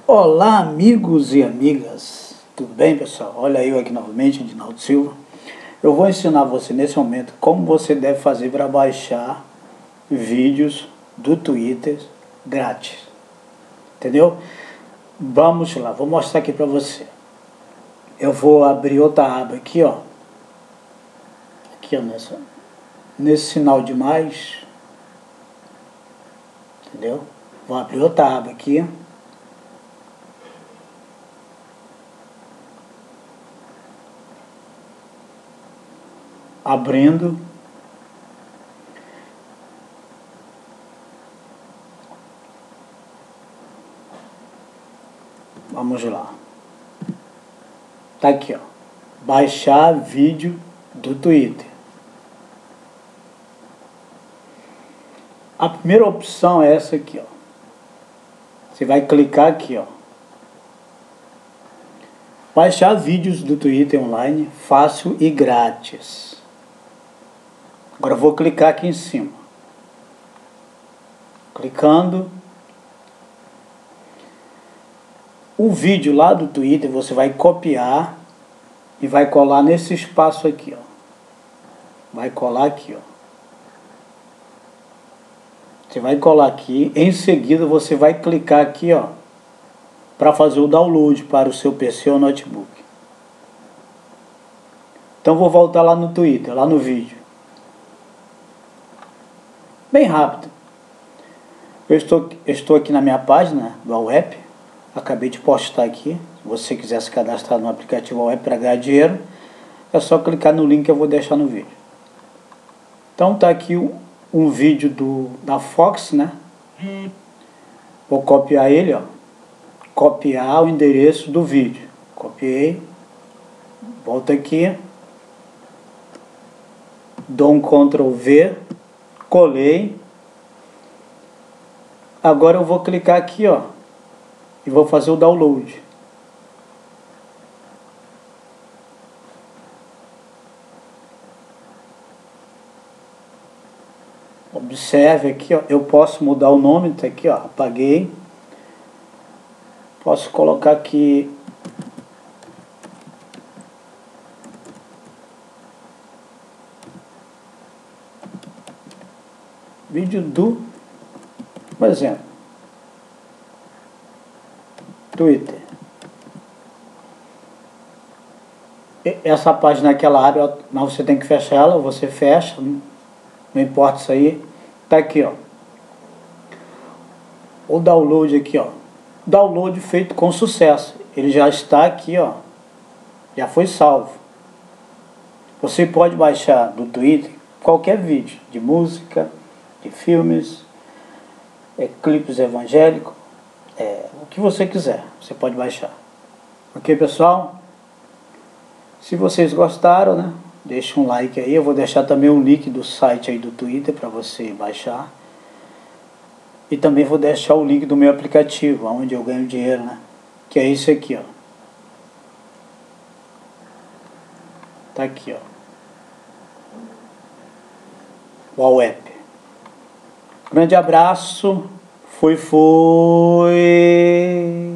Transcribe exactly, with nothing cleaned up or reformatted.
Olá, amigos e amigas, tudo bem, pessoal? Olha eu aqui novamente, Edinaldo Silva. Eu vou ensinar você nesse momento como você deve fazer para baixar vídeos do Twitter grátis, entendeu? Vamos lá, vou mostrar aqui para você. Eu vou abrir outra aba aqui, ó, aqui ó, nessa, nesse sinal de mais, entendeu? Vou abrir outra aba aqui. Abrindo. Vamos lá. Tá aqui, ó. Baixar vídeo do Twitter. A primeira opção é essa aqui, ó. Você vai clicar aqui, ó. Baixar vídeos do Twitter online, fácil e grátis. Agora eu vou clicar aqui em cima. Clicando. O vídeo lá do Twitter você vai copiar e vai colar nesse espaço aqui, ó. Vai colar aqui, ó. Você vai colar aqui, em seguida você vai clicar aqui, ó, para fazer o download para o seu P C ou notebook. Então vou voltar lá no Twitter, lá no vídeo. Bem rápido. Eu estou, eu estou aqui na minha página do Awep. Acabei de postar aqui. Se você quiser se cadastrar no aplicativo Awep para ganhar dinheiro, é só clicar no link que eu vou deixar no vídeo. Então tá aqui um, um vídeo do, da Fox, né? Vou copiar ele, ó. Copiar o endereço do vídeo. Copiei. Volto aqui. Dou um control V. Colei. Agora eu vou clicar aqui, ó. E vou fazer o download. Observe aqui, ó. Eu posso mudar o nome, tá aqui, ó. Apaguei. Posso colocar aqui vídeo do, por exemplo, Twitter. Essa página naquela área, mas você tem que fechar ela, você fecha, não importa isso aí. Tá aqui, ó. O download aqui, ó. Download feito com sucesso. Ele já está aqui, ó. Já foi salvo. Você pode baixar do Twitter qualquer vídeo de música, de filmes, é, clipes evangélicos, é, o que você quiser, você pode baixar. Ok, pessoal? Se vocês gostaram, né, deixa um like aí. Eu vou deixar também o link do site aí do Twitter para você baixar. E também vou deixar o link do meu aplicativo, onde eu ganho dinheiro, né? Que é esse aqui, ó. Tá aqui, ó. O Awep. Grande abraço. Fui, fui.